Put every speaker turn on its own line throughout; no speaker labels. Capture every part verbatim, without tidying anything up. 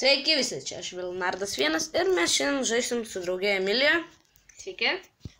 Sveiki visi, čia aš Vilnardas vienas ir mes šiandien žaisim su draugė Emilija.
Sveiki.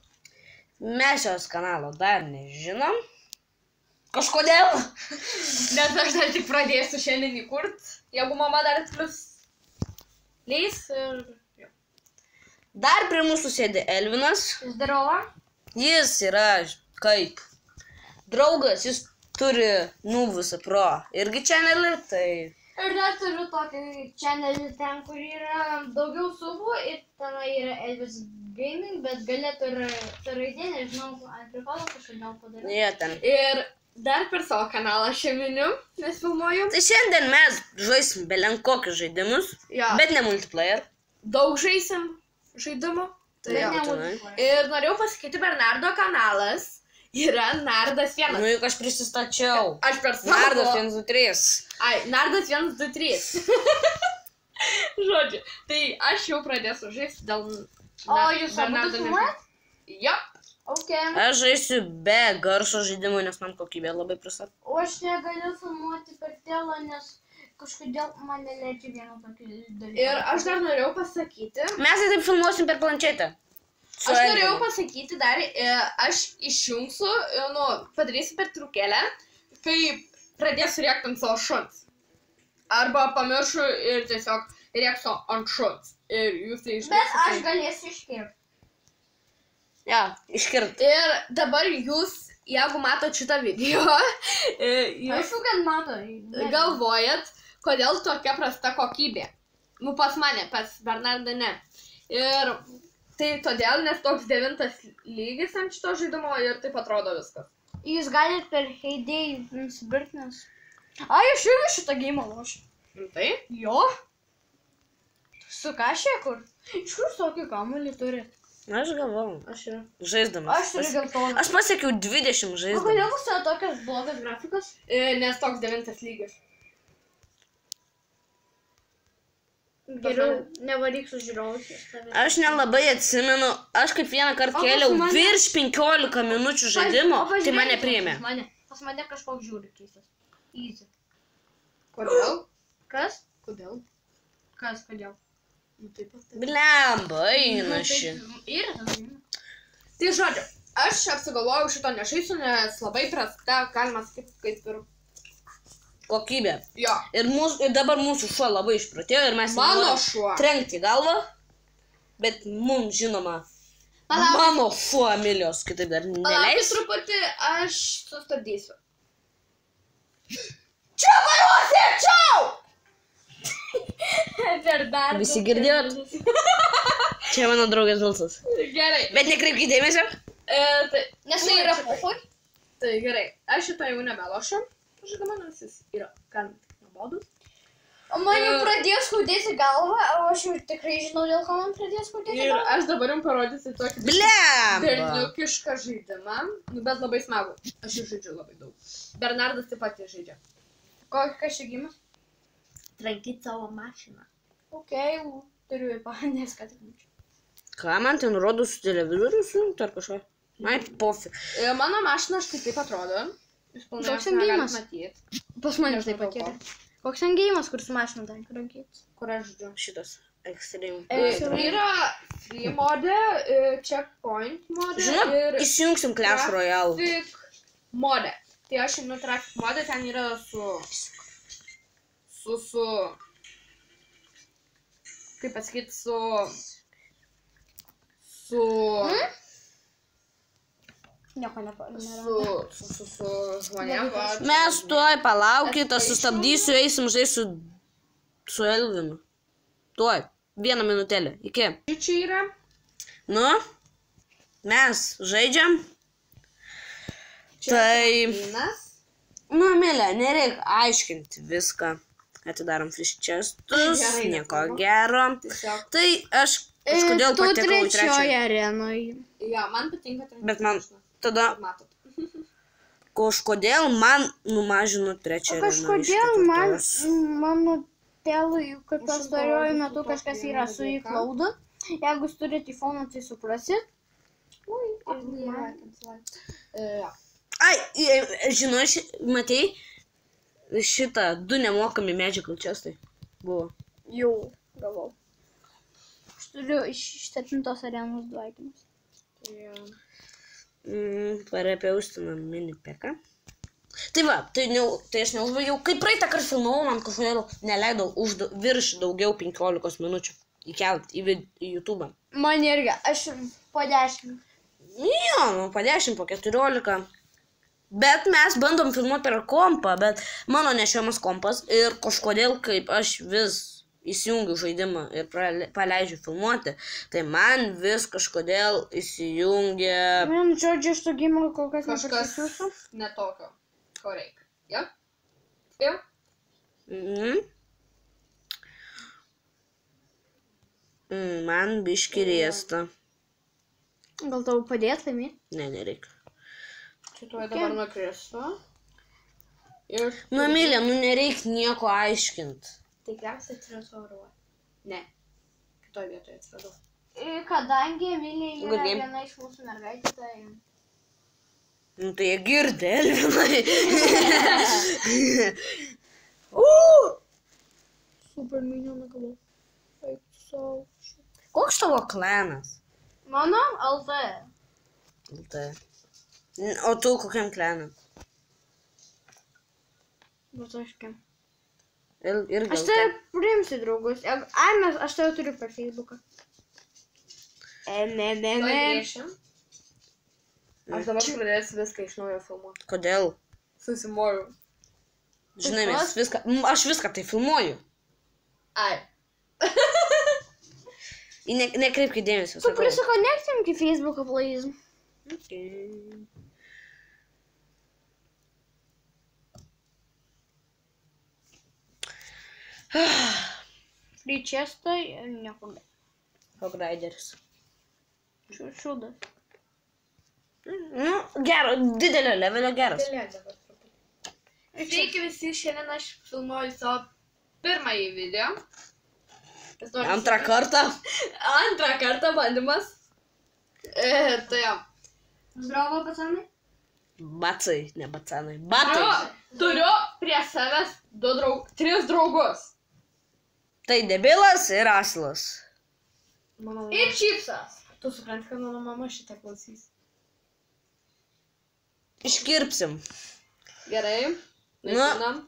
Mes jos kanalo dar nežinom. Kažkodėl.
Nes aš dar tik pradėsiu šiandien įkurt, jeigu mama dar plus leis ir...
Dar prie mūsų sėdi Elvinas.
Jis darova?
Jis yra kaip draugas, jis turi Nuvusą Pro irgi channelį, tai...
Ir dar turiu tokį channelį ten, kur yra daugiau subų ir ten yra Elvis Gaming, bet galėtų ir ta raidė, nežinau, ant prikolo kažkodėl padaryti.
Jie ten.
Ir dar per savo kanalą šią miniu, nes filmuoju.
Tai šiandien mes žaisim belenkokius žaidimus,
Jo.
bet ne multiplayer.
Daug žaisim žaidimų. Tai
Bet
jo.
ne
tai
multiplayer.
Ir norėjau pasakyti, Bernardo kanalas yra Nardas vienas.
Nu, juk aš prisistačiau.
Aš per savo...
Nardas vienas du trys.
Ai, Nardas vienas du trys. Žodžiu, tai aš jau pradėsiu žaisti dėl...
O, jūs abudu filmuojat?
Jo.
Ok.
Aš žaisiu be garso žaidimų, nes man kokybė labai prasta.
O aš negaliu filmuoti per telą, nes kažkodėl man neleidžia vieną tokį dalyką.
Ir aš dar norėjau pasakyti...
Mes tai taip filmuosim per planšetę. Su
Aš norėjau
Elvinu.
pasakyti dar, e, aš išjungsiu, e, nu, padarysiu pertraukėlę, kai pradėsiu rėkti ant savo šuns. Arba pamiršiu ir tiesiog rėksiu ant šuns. Ir jūs tai išgirsite.
Bet aš galėsiu iškirpti.
Ja, iškirt.
Ir dabar jūs, jeigu matot šitą video, e, jūs
Aišku, kad mato.
galvojat, kodėl tokia prasta kokybė. Nu, pas mane, pas Bernardą ne. Ir tai todėl, nes toks devintas lygis ant šito žaidimo ir taip atrodo viskas.
Jūs galite per Heidėjų nusibirti, nes... Ai, aš irgi šitą geimą lošiu.
Tai?
Jo. Su kašė kur? Iš kur tokį kamuolį turi?
Aš galvau.
Aš ir.
Žaisdamas.
Aš turiu geltoną.
Aš pasiekiau dvidešimt
O
žaisdamas.
kodėl pas tave tokias blogas grafikas?
E, nes toks devintas lygis.
Geriau nevaryk su žiūrovais.
Aš nelabai atsimenu, aš kaip vieną kartą
O pas
kėliau
mane-
virš penkiolika minučių žaidimo, tai mane priėmė.
Pas mane, pas mane kažkoks žiūri keistas. Easy.
Kodėl?
Kas?
Kodėl?
Kas, kodėl?
Nu, taip pat.
Blemba, eina ši.
Ir tas geimas.
Tai žodžiu, aš apsigalvojau šito nešaisiu, nes labai prasta, galima sakyti, kaip ir...
Kokybė.
Jo.
Ir, mūsų, ir dabar mūsų šuo labai išprotėjo ir mes jį
Mano
norim
šuo.
trenkti į galvą. Bet mums žinoma,
Palaukit.
mano šuo Emilijos kitaip dar
Palaukit
neleis.
truputį, aš sustabdysiu. Čia vairuosi, čiau!
Per dar.
Visi girdėjot? Čia mano draugės balsas.
Gerai.
Bet nekreipkite dėmesio.
E, tai,
Nes tai
nu,
yra
čia-
pofui.
Tai gerai, aš šitą jau nebelošiu. Žinoma, nes jis yra gan tik nuobodus.
O man jau
Ir-
pradėjo skaudėti galvą, o aš jau tikrai žinau, dėl ko man pradėjo skaudėti
Ir
galvą.
aš dabar jums parodysiu tokį
Blemba.
berniukišką žaidimą, nu, bet labai smagu. Aš jau žaidžiu labai daug. Bernardas taip pat jį žaidžia.
Kokias čia gimas?
Trankyti savo mašiną.
Ok, jau turiu į pahandės, kad tik mačiau.
Ką man ten rodo su televizoriu sujungti ar kažką? Ai, pofi.
E, mano mašina štai taip atrodo. Jūs pilnai
Koks
jos
ten
negalit
geimas?
matyt.
Pas mane
Nežinau
taip pat
dėl
yra.
ko.
Koks ten geimas, kur su mašina ten krankyti?
Kur aš žaidžiu.
Šitas ekstrem.
E, yra free mode, e, checkpoint mode
Žinot,
ir
įsijungsim Clash Royale.
traffic mode. Tai aš einu traffic mode, ten yra su... Su, su... Kaip pasakyti, su... Su...
Hmm? Nieko nepa- nėra.
Su... Su, su, su žmonėm. va, čia-
Mes tuoj palaukit, aš sustabdysiu, eisim žaisti su, su Elvinu. Tuoj, vieną minutėlę, iki.
Čia yra.
Nu, mes žaidžiam.
Čia
Tai-
tramplinas.
Nu, Emilija, nereik aiškinti viską. Atidarom fish chestus,
Gerai,
nieko
nesvarbu.
gero.
Tiesiog.
Tai aš kažkodėl patekau į trečią.
arenoje.
Jo, man patinka trankyti.
Bet man
mašiną.
tada
Matot.
kažkodėl man numažino trečią.
O
areną iš
kažkodėl man,
ketvirtos.
mano tėvui, kad
Aš
pastaruoju
galvoju,
metu
su
kažkas
tokiu
yra su
dalyką.
iCloud. Jeigu jūs turite iPhone, tai suprasit. Ui,
Man- E, jo.
Ai, e, žinai, ši- matei, šitą du nemokami Magical Chestai buvo.
Jau, gavau. Aš turiu iš septintos arenos du aitimus.
Mm, Parapiaustiną mini peką. Tai va, tai, ne, tai aš neužbaigiau. Kai praeitą kartą filmavau, man kažkodėl neleidau už virš daugiau penkiolikos minučių įkelt į, vid, į YouTube.
Man irgi, aš po dešimt.
Jo, nu, po dešimt, po keturiolika. Bet mes bandom filmuoti per kompą, bet mano nešiojamas kompas ir kažkodėl, kaip aš vis įsijungiu žaidimą ir paleidžiu filmuoti, tai man vis kažkodėl įsijungia...
Man, žodžiu, aš to gimą kol kas
kažkas netokio, ko reikia. Ja? Spėjau?
Mhm. Mm, man biški riesta.
Gal tau padėt, Laimė?
Ne, nereikia.
Šituoju dabar nukrėstu. Ir...
Nu, Emilija, nu nereikia nieko aiškinti.
Tikriausiai atsiradau. Ne. Kitoj vietoje atsiradau.
Kadangi Emilija yra
Good game.
viena iš mūsų mergaitė, tai...
Nu, tai jie girdi, Elvinai.
Super minioną gavau. Eik sau.
Koks tavo klanas?
Mano L T.
Tai. O tu kokiam klanam?
Bet aš kem.
Ir, ir
Aš tai priimsiu draugus. Ai, mes, aš tai turiu per Facebooką. E, ne, ne,
Tuoj
ne.
grįšim. Aš dabar pradėsiu viską iš naujo filmuoti.
Kodėl?
Susimoriu.
Žinai, mes viską, m, aš viską tai filmuoju.
Ai.
I ne, nekreipkit dėmesio.
Tu prisikonektim į Facebooką, please.
Okay.
Free chestą ir niekur.
Hogrideris.
Šūdas.
Nu, gero, didelio levelio geras.
Sveiki visi, šiandien aš filmuoju savo pirmąjį video.
Antrą kartą.
Antrą kartą bandymas. E, tai jo.
Zdravo, pacanai.
Bacai, ne bacanai. Batai.
Turiu, turiu prie savęs du draug, tris draugus.
Tai debilas ir asilas.
Mano mama.
Ir čipsas.
Tu supranti, kad mano mama šitą klausys.
Iškirpsim.
Gerai.
Nu.
Naikinam.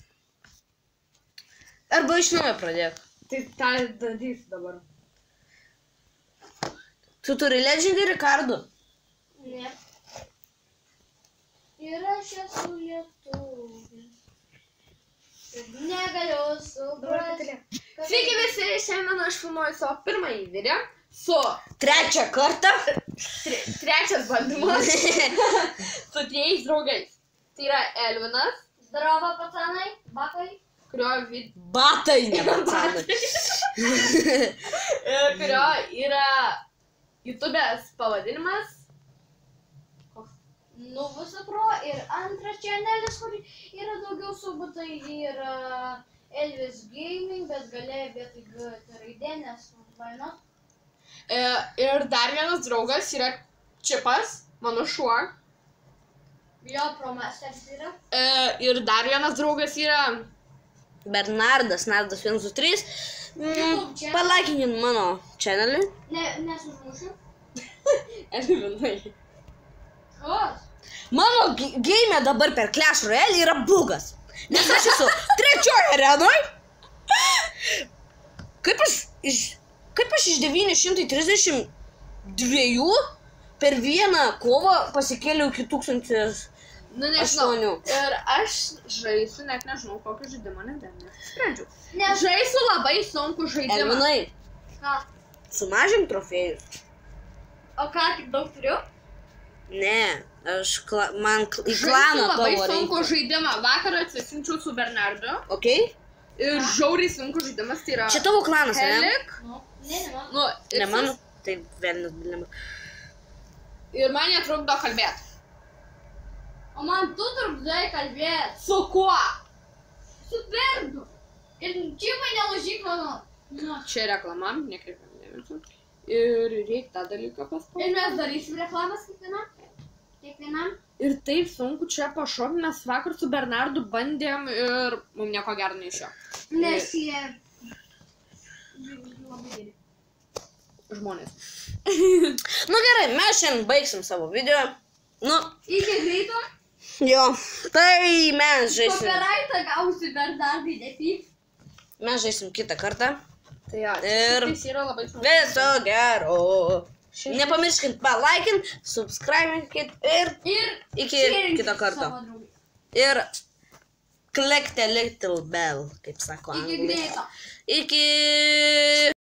Arba iš naujo pradėk.
Tai tą darysiu dabar.
Tu turi legendary kardų?
Ne. Ir aš esu lietuvis. Ir negaliu suprasti.
Sveiki visi, šiandien aš filmuoju savo pirmąjį video su
Trečią kartą?
tre, trečias bandymas su trejais draugais. Tai yra Elvinas,
Zdravo, pacanai. Bakai.
kurio, vid...
Batai, ne bacanai.
kurio yra YouTube'ės pavadinimas.
Nuvusa Pro ir antras channelis, kur yra daugiau subų, tai yra Elvis Gaming, bet galėjo vietoj G T raidė, nes why not?
E, ir dar vienas draugas yra Čipas, mano šuo.
Jo, Pro Masters yra.
E, ir dar vienas draugas yra...
Bernardas, Nardas vienas du trys. Mm, palaikinkit mano channelį.
Ne, nesumušiu.
Elvinai.
Kas?
Mano game dabar per Clash Royale yra bugas. Nes aš esu trečioje arenoj. Kaip aš iš, kaip aš iš devyni šimtai trisdešimt dviejų per vieną kovą pasikėliau iki tūkstantis
Nu, nežinau.
aštuonių.
Ir aš žaisiu, net nežinau, kokį žaidimą, net nesprendžiu.
Ne.
Žaisiu labai sunku žaidimą.
Elvinai,
Ką?
sumažink trofėjus.
O ką, tik daug turiu?
Ne, aš, kla, man kl, į
Žaisiu
klaną
labai
tavo
sunku
reikia.
žaidimą. Vakar atsisinčiau su Bernardu.
Ok?
Ir žiauriai sunku žaidimas, tai yra...
Čia tavo klanas, ne?
Helik.
Nu, ne, ne man.
Nu,
Ne
ir
mano? Tai velnias dilema.
Ir man netrukdo kalbėti.
O man tu trukdai kalbėt.
Su kuo?
Su Berdu. Ir čipai nelaužyk mano. Nu.
Čia reklama, nekreipiam dėmesio. Ir reikia tą dalyką paspausti.
Ir mes darysim reklamas kiekvienam. Kiekvienam.
Ir taip sunku čia pašokti, mes vakar su Bernardu bandėm ir mums nieko gero neišėjo.
Nes jie... labai geri.
Žmonės.
Nu gerai, mes šiandien baigsim savo video. Nu,
Iki greito.
jo, tai mes žaisim.
Copyrightą gausi per dar didesį.
Mes žaisim kitą kartą.
Tai jo,
Ir
jis yra labai smagus.
viso gero. Nepamirškit palaikint, subscribinkit ir
Ir
iki kito karto.
savo draugui.
Ir click the little bell, kaip sako
Iki
anglai.
greito.
Iki.